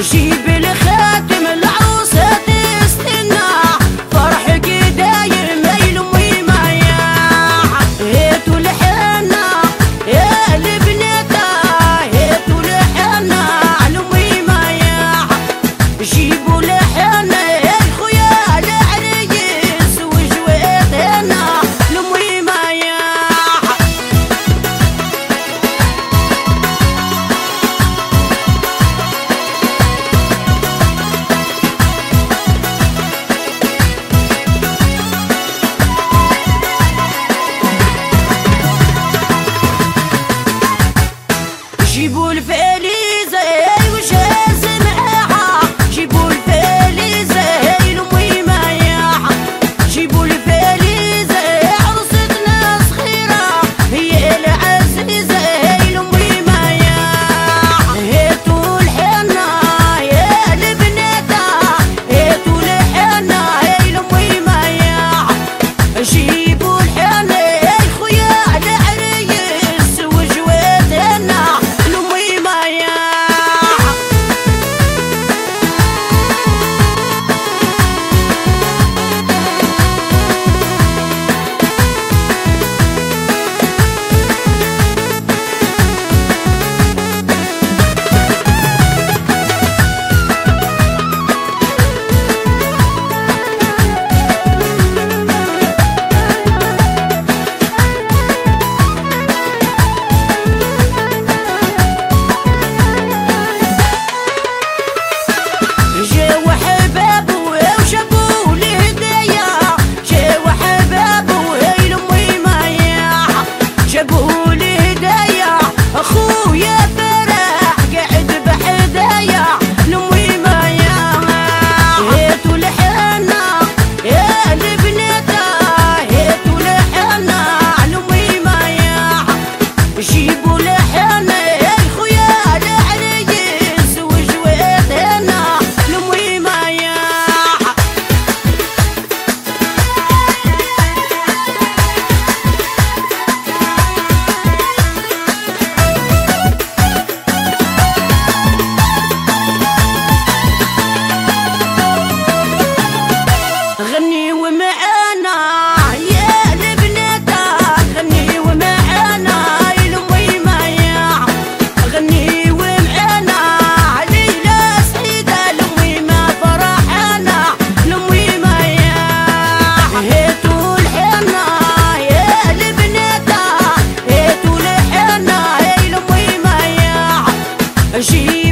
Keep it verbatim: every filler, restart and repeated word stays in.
جيب الخاتم العروسة تستنى فرحك داير ما يلوي ما ياح. هيتو الحنة يا البنيتة هيتو الحنة علوي ما ياح. جيبوا الحنة يا الخويا العريس وجويت هنا لوي ما ياح. جيبوا الفاليزة وجاز معاها جيبوا الفاليزة هاي لوي ما ياح. جيبوا الفاليزة عروستنا صغيرة هي العزيزة هاي لوي ما ياح. هاتوا الحنة يا البناتة هاتوا الحنة هاي لوي ما ياح. جيبوا الحنة يا خويا العريس وجوات هنا لوي ما ياح. جاو حبابو وجابو لي هدايا جاو حبابو هاي لوي ما ياح. جابو لي هدايا اخويا فرح قاعد بحدايا لوي ما ياح. هاتوا الحنة يا البناتة هاتوا الحنة لوي ما ياح. جيبوا الحنة يا خويا العريس وجوات هنا لوي ما ياح. غنيوا معانا يا البناتة غنيوا معانا لوي ما ياح. غنيوا معانا ليلة سعيدة لوي ما فرحانا لوي ما ياح. هاتوا الحنة يا البناتة هاتوا الحنة لوي ما ياح. جيب